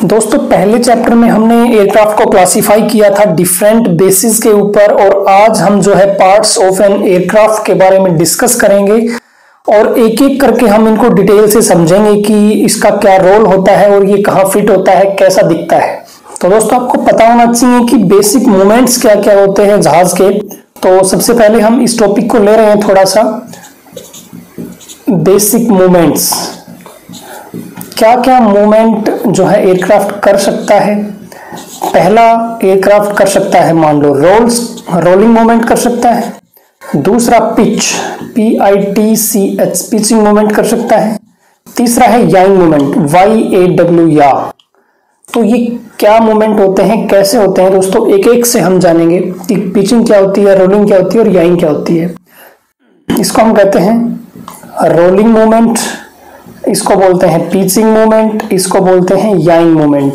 दोस्तों पहले चैप्टर में हमने एयरक्राफ्ट को क्लासिफाई किया था डिफरेंट बेसिस के ऊपर और आज हम जो है पार्ट्स ऑफ एन एयरक्राफ्ट के बारे में डिस्कस करेंगे और एक एक करके हम इनको डिटेल से समझेंगे कि इसका क्या रोल होता है और ये कहाँ फिट होता है, कैसा दिखता है। तो दोस्तों आपको पता होना चाहिए कि बेसिक मूवमेंट्स क्या क्या होते हैं जहाज के। तो सबसे पहले हम इस टॉपिक को ले रहे हैं थोड़ा सा, बेसिक मूवमेंट्स। क्या क्या मूवमेंट जो है एयरक्राफ्ट कर सकता है। पहला, एयरक्राफ्ट कर सकता है मान लो रोलिंग मूवमेंट कर सकता है। दूसरा पिच, PITCH पिचिंग मूवमेंट कर सकता है। तीसरा है याइंग मूवमेंट, YAW या। तो ये क्या मूवमेंट होते हैं, कैसे होते हैं दोस्तों, एक एक से हम जानेंगे कि पिचिंग क्या होती है, रोलिंग क्या होती है और याइंग क्या होती है। इसको हम कहते हैं रोलिंग मूवमेंट, इसको बोलते हैं पिचिंग मूवमेंट, इसको बोलते हैं याइंग मूवमेंट।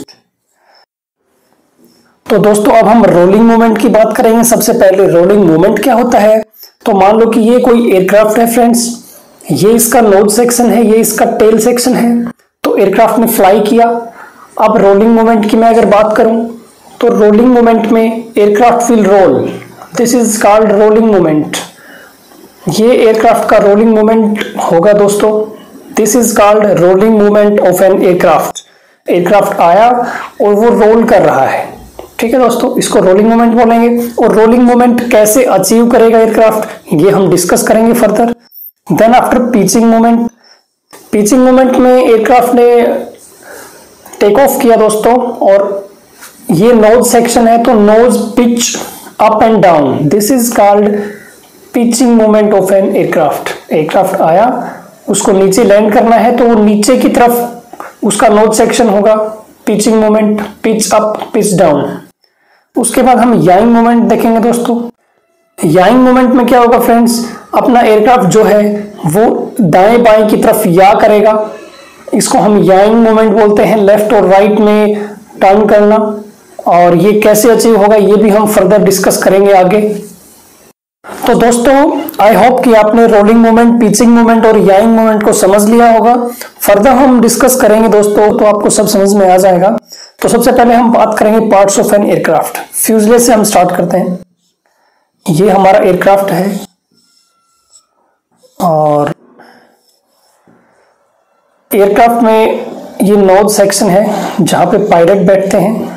तो दोस्तों अब हम रोलिंग मूवमेंट की बात करेंगे। सबसे पहले रोलिंग मूवमेंट क्या होता है। तो मान लो कि ये कोई एयरक्राफ्ट है फ्रेंड्स, ये इसका नोज सेक्शन है, ये इसका टेल सेक्शन है। तो एयरक्राफ्ट ने फ्लाई किया। अब रोलिंग मूवमेंट की मैं अगर बात करूं तो रोलिंग मूवमेंट में aircraft will roll, this is called rolling movement. ये एयरक्राफ्ट का रोलिंग मूवमेंट होगा दोस्तों, this is called rolling movement of an aircraft. Aircraft आया और वो रोल कर रहा है, ठीक है दोस्तों, इसको रोलिंग मूवमेंट बोलेंगे। और रोलिंग मूवमेंट कैसे अचीव करेगा एयरक्राफ्ट, ये हम डिस्कस करेंगे further. Then after pitching movement, pitching movement में एयरक्राफ्ट ने टेक ऑफ किया दोस्तों और ये नोज सेक्शन है तो nose pitch up and down, this is called pitching movement of an aircraft. Aircraft आया, उसको नीचे लैंड करना है तो वो नीचे की तरफ उसका नोज सेक्शन होगा, pitching movement, pitch up pitch down. उसके बाद हम याइंग मूवमेंट देखेंगे दोस्तों। याइंग मूवमेंट में क्या होगा फ्रेंड्स, अपना एयरक्राफ्ट जो है वो दाएं बाएं की तरफ या करेगा, इसको हम याइंग मूवमेंट बोलते हैं, लेफ्ट और राइट में टर्न करना। और ये कैसे अचीव होगा ये भी हम फर्दर डिस्कस करेंगे आगे। तो दोस्तों आई होप कि आपने रोलिंग मूवमेंट, पिचिंग मूवमेंट और याइंग मूवमेंट को समझ लिया होगा। फर्दर हम डिस्कस करेंगे दोस्तों तो आपको सब समझ में आ जाएगा। तो सबसे पहले हम बात करेंगे parts of an aircraft. Fuselage से हम स्टार्ट करते हैं। ये हमारा एयरक्राफ्ट है और एयरक्राफ्ट में ये नोज सेक्शन है जहां पे पायलट बैठते हैं।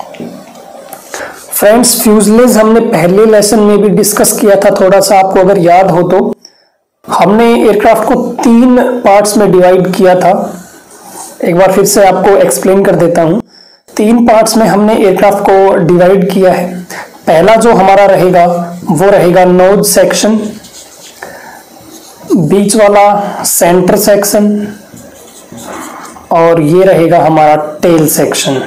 फ्रेंड्स फ्यूजलेज हमने पहले लेसन में भी डिस्कस किया था, थोड़ा सा आपको अगर याद हो तो। हमने एयरक्राफ्ट को 3 पार्ट्स में डिवाइड किया था। एक बार फिर से आपको एक्सप्लेन कर देता हूं। 3 पार्ट्स में हमने एयरक्राफ्ट को डिवाइड किया है। पहला जो हमारा रहेगा वो रहेगा नोज सेक्शन, बीच वाला सेंटर सेक्शन और ये रहेगा हमारा टेल सेक्शन।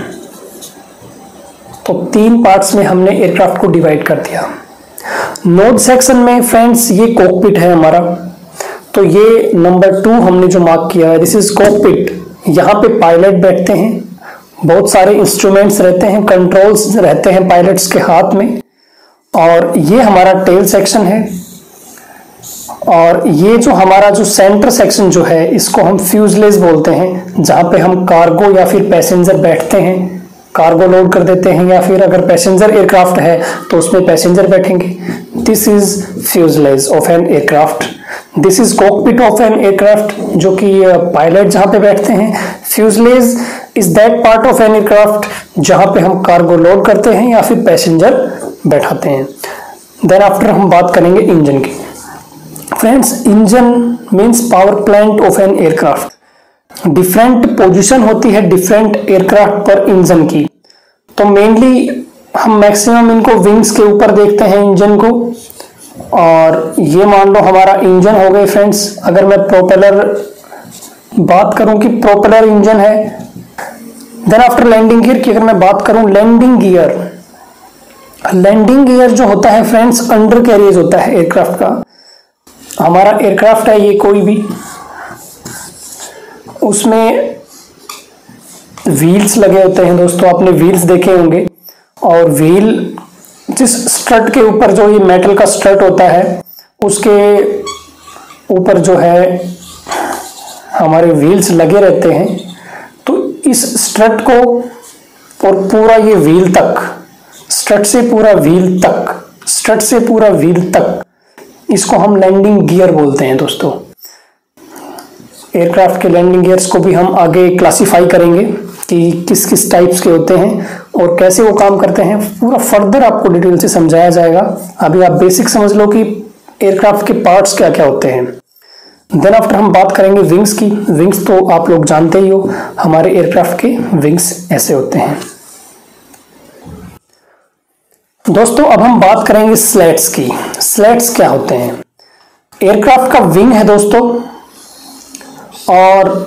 तो 3 पार्ट्स में हमने एयरक्राफ्ट को डिवाइड कर दिया। नोज सेक्शन में फ्रेंड्स ये कॉकपिट है हमारा, तो ये नंबर 2 हमने जो मार्क किया है, दिस इज कॉकपिट। यहाँ पे पायलट बैठते हैं, बहुत सारे इंस्ट्रूमेंट्स रहते हैं, कंट्रोल्स रहते हैं पायलट्स के हाथ में। और ये हमारा टेल सेक्शन है और ये जो हमारा जो सेंटर सेक्शन जो है इसको हम फ्यूजलेज बोलते हैं, जहां पे हम कार्गो या फिर पैसेंजर बैठते हैं, कार्गो लोड कर देते हैं, या फिर अगर पैसेंजर एयरक्राफ्ट है तो उसमें पैसेंजर बैठेंगे। This is fuselage of an aircraft. This is cockpit of an aircraft, जो कि पायलट जहां पे बैठते हैं। Fuselage is that part of an aircraft जहां पे हम कार्गो लोड करते हैं या फिर पैसेंजर बैठाते हैं। देन आफ्टर हम बात करेंगे इंजन की। Friends engine means power plant of an aircraft. Different position होती है डिफरेंट एयरक्राफ्ट पर इंजन की। तो मेनली हम मैक्सिमम इनको विंग्स के ऊपर देखते हैं इंजन को। और ये मान लो हमारा इंजन हो गए फ्रेंड्स। अगर मैं प्रोपेलर बात करूं कि प्रोपेलर इंजन है। देन आफ्टर लैंडिंग गियर की अगर मैं बात करूं, लैंडिंग गियर, लैंडिंग गियर जो होता है फ्रेंड्स अंडर कैरियज होता है एयरक्राफ्ट का। हमारा एयरक्राफ्ट है ये कोई भी, उसमें व्हील्स लगे होते हैं दोस्तों, आपने व्हील्स देखे होंगे। और व्हील जिस स्ट्रट के ऊपर, जो ये मेटल का स्ट्रट होता है उसके ऊपर जो है हमारे व्हील्स लगे रहते हैं। तो इस स्ट्रट को और पूरा ये व्हील तक, स्ट्रट से पूरा व्हील तक, स्ट्रट से पूरा व्हील तक, इसको हम लैंडिंग गियर बोलते हैं दोस्तों। एयरक्राफ्ट के लैंडिंग गियर्स को भी हम आगे क्लासिफाई करेंगे कि किस किस टाइप्स के होते हैं और कैसे वो काम करते हैं, पूरा फर्दर आपको डिटेल से समझाया जाएगा। अभी आप बेसिक समझ लो कि एयरक्राफ्ट के पार्ट्स क्या क्या होते हैं। देन आफ्टर हम बात करेंगे विंग्स की। विंग्स तो आप लोग जानते ही हो, हमारे एयरक्राफ्ट के विंग्स ऐसे होते हैं दोस्तों। अब हम बात करेंगे स्लैट्स की। स्लैट्स क्या होते हैं? एयरक्राफ्ट का विंग है दोस्तों, और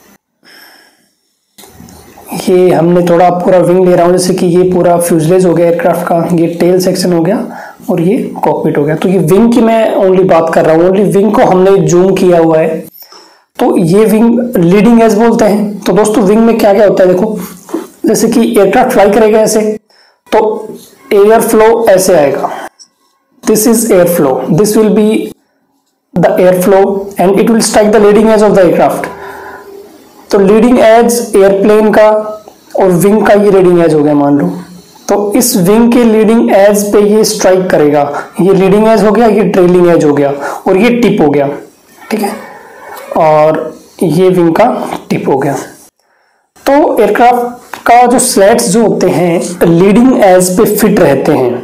ये हमने थोड़ा पूरा विंग ले रहा हूं, जैसे कि ये पूरा फ्यूजलेज हो गया एयरक्राफ्ट का, ये टेल सेक्शन हो गया और ये कॉकपिट हो गया। तो ये विंग की मैं ओनली बात कर रहा हूँ, ओनली विंग को हमने जूम किया हुआ है। तो ये विंग लीडिंग एज बोलते हैं। तो दोस्तों विंग में क्या क्या होता है देखो, जैसे कि एयरक्राफ्ट फ्लाई करेगा ऐसे, तो एयर फ्लो ऐसे आएगा, this is air flow, this will be the air flow and it will strike the leading edge of the aircraft. तो लीडिंग एज एयरप्लेन का और विंग का ये लीडिंग एज हो गया मान लो। तो इस विंग के लीडिंग एज पे ये स्ट्राइक करेगा, ये लीडिंग एज हो गया, ये ट्रेलिंग एज हो गया और ये टिप हो गया, ठीक है, और ये विंग का टिप हो गया। तो एयरक्राफ्ट का जो स्लैट्स जो होते हैं लीडिंग एज पे फिट रहते हैं,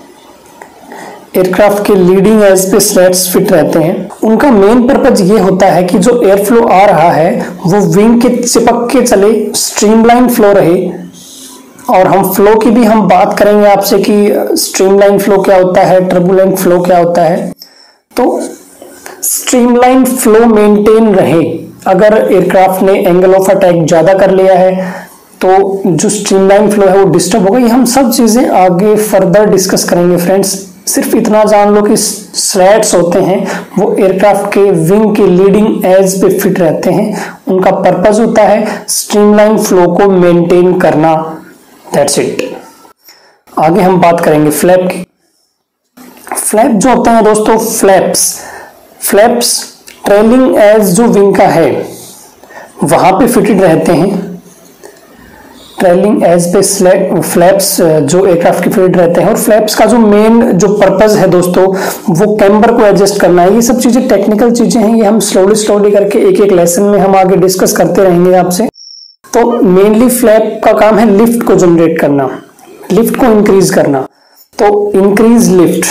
एयरक्राफ्ट के लीडिंग एज पे स्लैट्स फिट रहते हैं। उनका मेन पर्पज ये होता है कि जो एयर फ्लो आ रहा है वो विंग के चिपक के चले, स्ट्रीमलाइन फ्लो रहे। और हम फ्लो की भी हम बात करेंगे आपसे कि स्ट्रीमलाइन फ्लो क्या होता है, टर्बुलेंट फ्लो क्या होता है। तो स्ट्रीमलाइन फ्लो मेंटेन रहे। अगर एयरक्राफ्ट ने एंगल ऑफ अटैक ज्यादा कर लिया है तो जो स्ट्रीमलाइन फ्लो है वो डिस्टर्ब होगा। ये हम सब चीजें आगे फर्दर डिस्कस करेंगे फ्रेंड्स। सिर्फ इतना जान लो कि स्लैट्स होते हैं वो एयरक्राफ्ट के विंग के लीडिंग एज पे फिट रहते हैं। उनका पर्पस होता है स्ट्रीमलाइन फ्लो को मेंटेन करना, दैट्स इट। आगे हम बात करेंगे फ्लैप की। फ्लैप जो होते हैं दोस्तों, फ्लैप्स ट्रेलिंग एज जो विंग का है वहां पे फिटेड रहते हैं। ट्रेलिंग एज पे फ्लैप्स जो एयरक्राफ्ट के फिटेड रहते हैं। और फ्लैप्स का जो मेन जो पर्पस है दोस्तों वो कैम्बर को एडजस्ट करना है। ये सब चीजें टेक्निकल चीजें हैं, ये हम स्लोली करके एक एक लेसन में हम आगे डिस्कस करते रहेंगे आपसे। तो मेनली फ्लैप का काम है लिफ्ट को जनरेट करना, लिफ्ट को इंक्रीज करना। तो इंक्रीज लिफ्ट,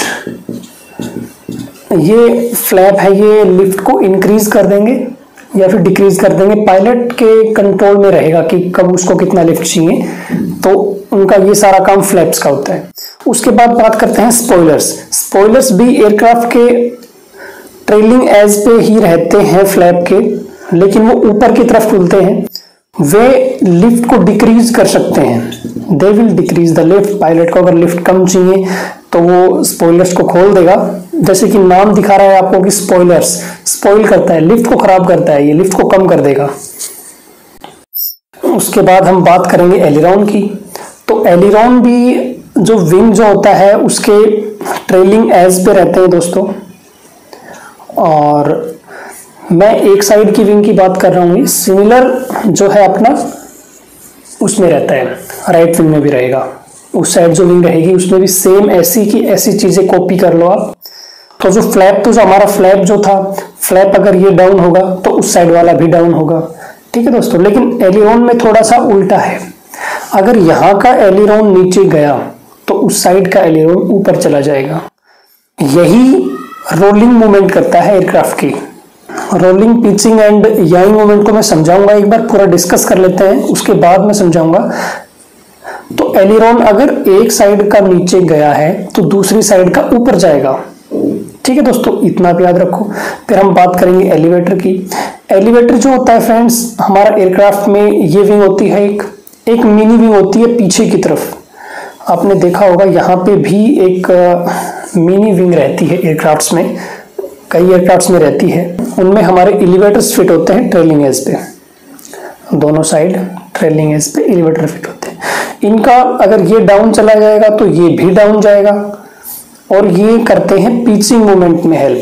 ये फ्लैप है, ये लिफ्ट को इंक्रीज कर देंगे या फिर डिक्रीज कर देंगे। पायलट के कंट्रोल में रहेगा कि कब उसको कितना लिफ्ट चाहिए। तो उनका ये सारा काम फ्लैप्स का होता है। उसके बाद बात करते हैं स्पॉयलर्स। स्पॉयलर्स भी एयरक्राफ्ट के ट्रेलिंग एज पे ही रहते हैं फ्लैप के, लेकिन वो ऊपर की तरफ खुलते हैं। वे लिफ्ट को डिक्रीज कर सकते हैं, they will decrease the lift. Pilot को अगर लिफ्ट कम चाहिए तो वो स्पॉयलर्स को खोल देगा। जैसे कि नाम दिखा रहा है आपको कि स्पॉयलर्स, स्पॉइल करता है, लिफ्ट को खराब करता है, ये लिफ्ट को कम कर देगा। उसके बाद हम बात करेंगे एलिरॉन की। तो एलिरॉन भी जो विंग जो होता है उसके ट्रेलिंग एज पे रहते हैं दोस्तों। और मैं एक साइड की विंग की बात कर रहा हूँ, सिमिलर जो है अपना उसमें रहता है, राइट विंग में भी रहेगा। उस साइड जो विंग रहेगी उसमें भी सेम ऐसी की ऐसी चीजें कॉपी कर लो आप। तो जो फ्लैप, तो जो हमारा फ्लैप जो था, फ्लैप अगर ये डाउन होगा तो उस साइड वाला भी डाउन होगा, ठीक है दोस्तों। लेकिन एलिरॉन में थोड़ा सा उल्टा है। अगर यहाँ का एलिरॉन नीचे गया तो उस साइड का एलिरॉन ऊपर चला जाएगा। यही रोलिंग मूवमेंट करता है एयरक्राफ्ट की। Rolling, pitching and yawing movement को मैं समझाऊंगा, एक बार पूरा डिस्कस कर लेते हैं, उसके बाद मैं समझाऊंगा। तो एलिरॉन अगर एक साइड का नीचे गया है तो दूसरी साइड का ऊपर जाएगा, ठीक है दोस्तों, इतना भी याद रखो। फिर हम बात करेंगे एलिवेटर की। एलिवेटर जो होता है फ्रेंड्स, हमारा एयरक्राफ्ट में ये विंग होती है, एक मिनी विंग होती है पीछे की तरफ। आपने देखा होगा यहाँ पे भी एक मिनी विंग रहती है एयरक्राफ्ट्स में, कई एयरक्राफ्ट्स में रहती है। उनमें हमारे एलिवेटर्स फिट होते हैं ट्रेलिंग एज पे, दोनों साइड ट्रेलिंग एज पे एलिवेटर फिट होते हैं। इनका अगर ये डाउन चला जाएगा तो ये भी डाउन जाएगा, और ये करते हैं पिचिंग मूवमेंट में हेल्प।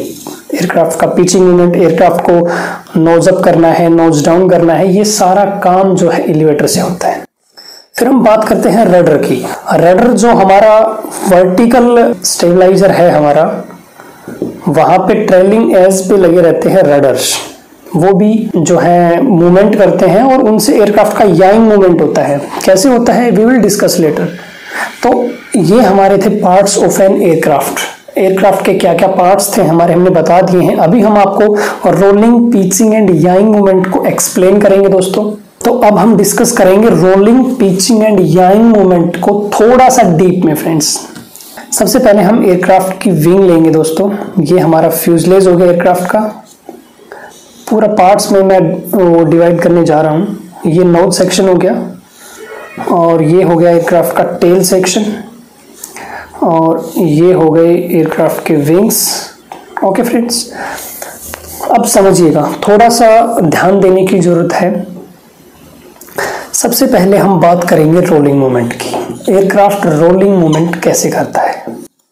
एयरक्राफ्ट का पिचिंग मूवमेंट, एयरक्राफ्ट को नोज अप करना है, नोज डाउन करना है, ये सारा काम जो है एलिवेटर से होता है। फिर हम बात करते हैं रडर की। रडर जो हमारा वर्टिकल स्टेबलाइजर है हमारा, वहां पे ट्रेलिंग एज पे लगे रहते हैं रडर्स, वो भी जो है मूवमेंट करते हैं और उनसे एयरक्राफ्ट का याइंग मूवमेंट होता है। कैसे होता है वी विल डिस्कस लेटर। तो ये हमारे थे parts of an aircraft. Aircraft के क्या क्या पार्ट्स थे हमारे, हमने बता दिए हैं। अभी हम आपको rolling, pitching and yawing movement को एक्सप्लेन करेंगे दोस्तों। तो अब हम डिस्कस करेंगे rolling, pitching and yawing movement को थोड़ा सा डीप में फ्रेंड्स। सबसे पहले हम एयरक्राफ्ट की विंग लेंगे दोस्तों। ये हमारा फ्यूजलेज हो गया एयरक्राफ्ट का, पूरा पार्ट्स में मैं वो डिवाइड करने जा रहा हूँ। ये नोज सेक्शन हो गया, और ये हो गया एयरक्राफ्ट का टेल सेक्शन, और ये हो गए एयरक्राफ्ट के विंग्स। ओके फ्रेंड्स, अब समझिएगा, थोड़ा सा ध्यान देने की जरूरत है। सबसे पहले हम बात करेंगे रोलिंग मूवमेंट की। एयरक्राफ्ट रोलिंग मूवमेंट कैसे करता है।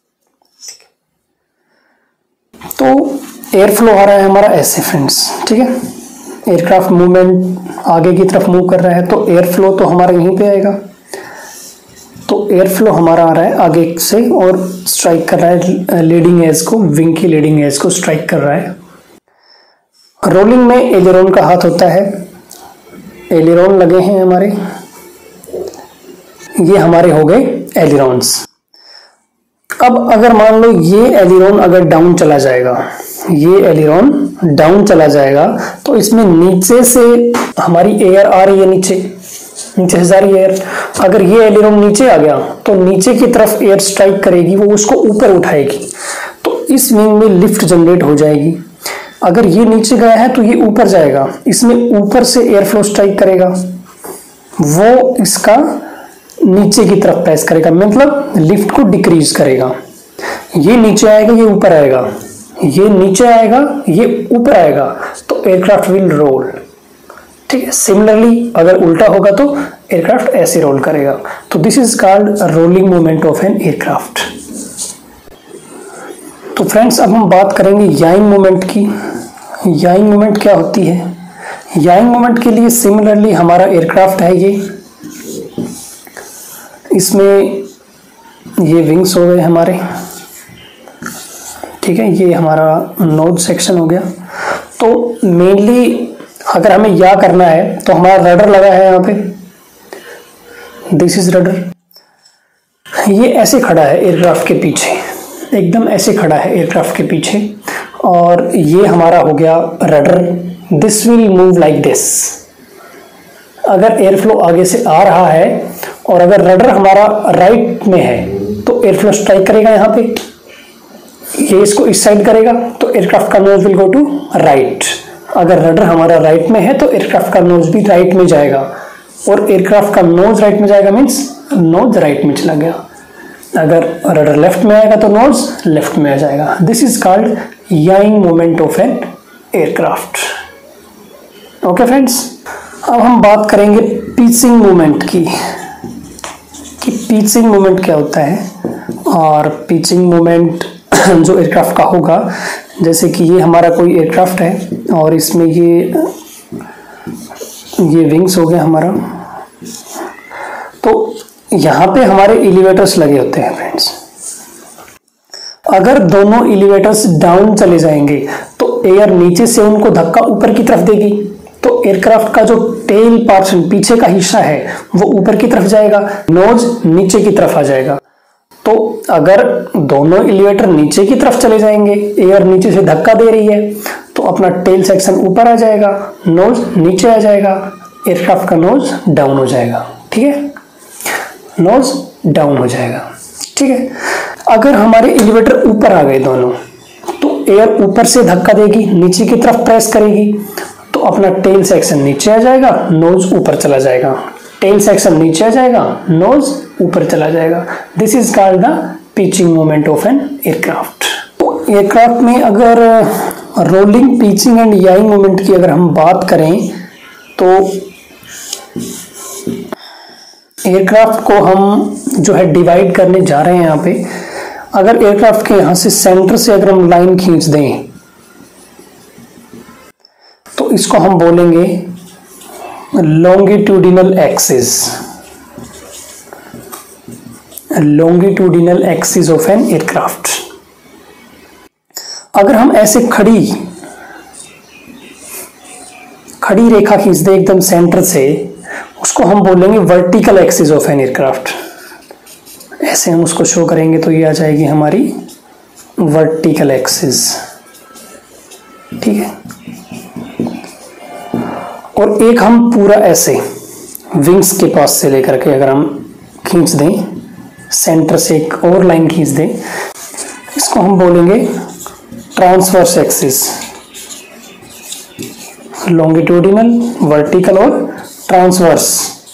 तो एयर फ्लो आ रहा है हमारा ऐसे फ्रेंड्स, ठीक है। एयरक्राफ्ट मूवमेंट आगे की तरफ मूव कर रहा है, तो एयर फ्लो तो हमारा यहीं पे आएगा। तो एयर फ्लो हमारा आ रहा है आगे से और स्ट्राइक कर रहा है लीडिंग एज को, विंग की लीडिंग एज को स्ट्राइक कर रहा है। रोलिंग में एलेरोन का हाथ होता है, एलेरोन लगे हैं हमारे, ये हमारे हो गए एलेरोन्स। अब अगर मान लो ये एलेरोन अगर डाउन चला जाएगा, ये एलेरोन डाउन चला जाएगा, तो इसमें नीचे से हमारी एयर आ रही है, नीचे से जा रही है एयर। अगर ये एलेरोन नीचे आ गया तो नीचे की तरफ एयर स्ट्राइक करेगी, वो उसको ऊपर उठाएगी, तो इस विंग में लिफ्ट जनरेट हो जाएगी। अगर ये नीचे गया है तो ये ऊपर जाएगा, इसमें ऊपर से एयर फ्लो स्ट्राइक करेगा, वो इसका नीचे की तरफ प्रेस करेगा, मतलब लिफ्ट को डिक्रीज करेगा। ये नीचे आएगा, ये ऊपर आएगा, ये नीचे आएगा, ये ऊपर आएगा, तो एयरक्राफ्ट विल रोल। ठीक है, सिमिलरली अगर उल्टा होगा तो एयरक्राफ्ट ऐसे रोल करेगा। तो this is called rolling movement of an aircraft. तो फ्रेंड्स, अब हम बात करेंगे याइंग मूवमेंट की। याइंग मूवमेंट क्या होती है। याइंग मूवमेंट के लिए सिमिलरली हमारा एयरक्राफ्ट है ये, इसमें ये विंग्स हो गए हमारे, ठीक है, ये हमारा नोज सेक्शन हो गया। तो मेनली अगर हमें या करना है तो हमारा रडर लगा है यहाँ पे, दिस इज रडर। ये ऐसे खड़ा है एयरक्राफ्ट के पीछे, एकदम ऐसे खड़ा है एयरक्राफ्ट के पीछे, और ये हमारा हो गया rudder. This will move like this. अगर एयर फ्लो आगे से आ रहा है और अगर रडर हमारा राइट में है तो एयर फ्लो स्ट्राइक करेगा यहाँ पे, ये इसको इस साइड करेगा, तो एयरक्राफ्ट का nose will go to right. अगर रडर हमारा राइट में है तो एयरक्राफ्ट का नोज भी राइट में जाएगा, और एयरक्राफ्ट का नोज राइट में जाएगा मीन्स नोज राइट में चला गया। अगर रडर लेफ्ट में आएगा तो नोज लेफ्ट में आ जाएगा। This is called yawing movement of an aircraft. Okay friends, अब हम बात करेंगे पिचिंग मूवमेंट की, कि पिचिंग मूवमेंट क्या होता है। और पिचिंग मूवमेंट जो एयरक्राफ्ट का होगा, जैसे कि ये हमारा कोई एयरक्राफ्ट है और इसमें ये विंग्स हो गया हमारा, तो यहाँ पे हमारे एलिवेटर्स लगे होते हैं फ्रेंड्स। अगर दोनों एलिवेटर्स डाउन चले जाएंगे तो एयर नीचे से उनको धक्का ऊपर की तरफ देगी, तो एयरक्राफ्ट का जो टेल पोर्शन, पीछे का हिस्सा है, वो ऊपर की तरफ जाएगा, नोज नीचे की तरफ आ जाएगा। तो अगर दोनों एलिवेटर नीचे की तरफ चले जाएंगे, एयर नीचे से धक्का दे रही है, तो अपना टेल सेक्शन ऊपर आ जाएगा, नोज नीचे आ जाएगा, एयरक्राफ्ट का नोज डाउन हो जाएगा। ठीक है, नोज डाउन हो जाएगा। ठीक है, अगर हमारे एलिवेटर ऊपर आ गए दोनों, तो एयर ऊपर से धक्का देगी, नीचे की तरफ प्रेस करेगी, तो अपना टेल सेक्शन नीचे आ जाएगा, नोज ऊपर चला जाएगा। टेल सेक्शन नीचे आ जाएगा, नोज ऊपर चला जाएगा। This is called the pitching movement of an aircraft. तो एयरक्राफ्ट में अगर rolling, pitching and yawing movement की अगर हम बात करें, तो एयरक्राफ्ट को हम जो है डिवाइड करने जा रहे हैं यहाँ पे। अगर एयरक्राफ्ट के यहाँ से सेंटर से अगर हम लाइन खींच दें, इसको हम बोलेंगे longitudinal axis, longitudinal axis of an aircraft. अगर हम ऐसे खड़ी रेखा खींच दे एकदम सेंटर से, उसको हम बोलेंगे vertical axis of an aircraft. ऐसे हम उसको शो करेंगे तो ये आ जाएगी हमारी वर्टिकल एक्सिस, ठीक है। और एक हम पूरा ऐसे विंग्स के पास से लेकर के अगर हम खींच दें, सेंटर से एक और लाइन खींच दें, इसको हम बोलेंगे ट्रांसवर्स एक्सिस, लॉन्गिट्यूडिनल, वर्टिकल और ट्रांसवर्स।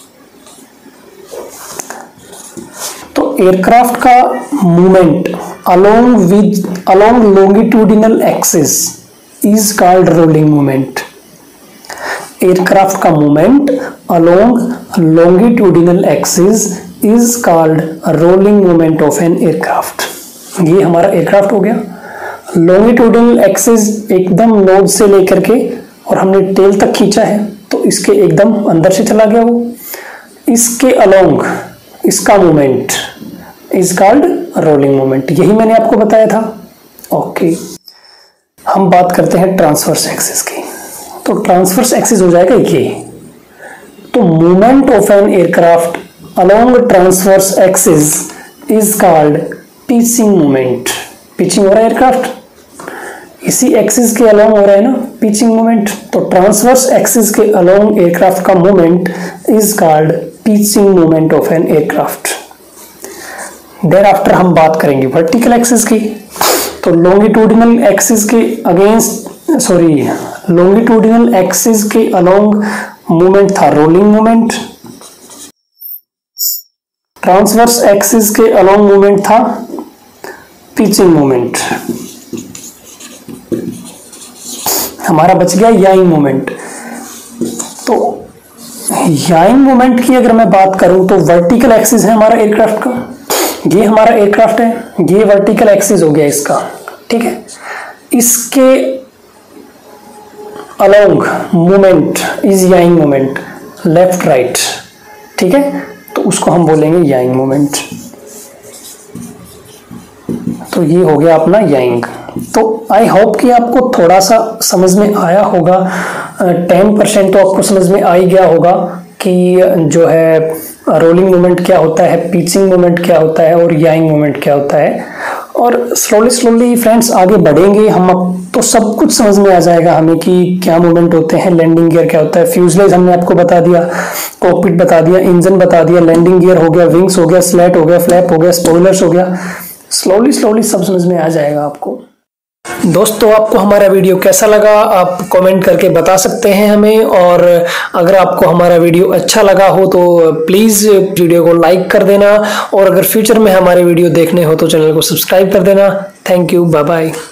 तो एयरक्राफ्ट का movement along longitudinal axis is called rolling movement. Aircraft का movement along longitudinal axis is called rolling movement of an aircraft. ये हमारा एयरक्राफ्ट हो गया। लॉन्गिट्यूडिनल एक्सिस एकदम नोज से लेकर के और हमने टेल तक खींचा है, तो इसके एकदम अंदर से चला गया वो। इसके अलोंग इसका movement is called rolling movement. यही मैंने आपको बताया था। ओके, हम बात करते हैं ट्रांसवर्स एक्सिस की। तो ट्रांसवर्स एक्सिस हो जाएगा ये। तो movement of an aircraft along transverse axis is called pitching movement. Pitching हो रहा है एयरक्राफ्ट, इसी एक्सिस के अलोंग हो रहा है ना पिचिंग मूवमेंट। तो ट्रांसवर्स एक्सिस के अलोंग एयरक्राफ्ट का movement is called pitching movement of an aircraft. Thereafter हम बात करेंगे वर्टिकल एक्सिस की। तो लॉन्गिट्यूडिनल एक्सिस के लॉन्गिट्यूडिनल एक्सिस के अलोंग मूवमेंट था रोलिंग मूवमेंट। ट्रांसवर्स एक्सिस के अलोंग मूवमेंट था पिचिंग मूवमेंट। हमारा बच गया याइंग मूवमेंट। तो याइंग मूवमेंट की अगर मैं बात करूं तो वर्टिकल एक्सिस है हमारा एयरक्राफ्ट का, ये हमारा एयरक्राफ्ट है, ये वर्टिकल एक्सिस हो गया इसका, ठीक है। इसके along movement is yawing movement, left right, ठीक है। तो उसको हम बोलेंगे याइंग मूवमेंट। तो ये हो गया अपना याइंग। तो आई होप कि आपको थोड़ा सा समझ में आया होगा, 10% तो आपको समझ में आ ही गया होगा कि जो है रोलिंग मूवमेंट क्या होता है, पिचिंग मूवमेंट क्या होता है और याइंग मूवमेंट क्या होता है। और स्लोली फ्रेंड्स आगे बढ़ेंगे हम, अब तो सब कुछ समझ में आ जाएगा हमें कि क्या मूवमेंट होते हैं। लैंडिंग गियर क्या होता है, फ्यूजलेज हमने आपको बता दिया, कॉकपिट बता दिया, इंजन बता दिया, लैंडिंग गियर हो गया, विंग्स हो गया, स्लैट हो गया, फ्लैप हो गया, स्पॉयलर्स हो गया। स्लोली सब समझ में आ जाएगा आपको। दोस्तों, आपको हमारा वीडियो कैसा लगा आप कमेंट करके बता सकते हैं हमें। और अगर आपको हमारा वीडियो अच्छा लगा हो तो प्लीज़ वीडियो को लाइक कर देना, और अगर फ्यूचर में हमारे वीडियो देखने हो तो चैनल को सब्सक्राइब कर देना। Thank you, bye bye.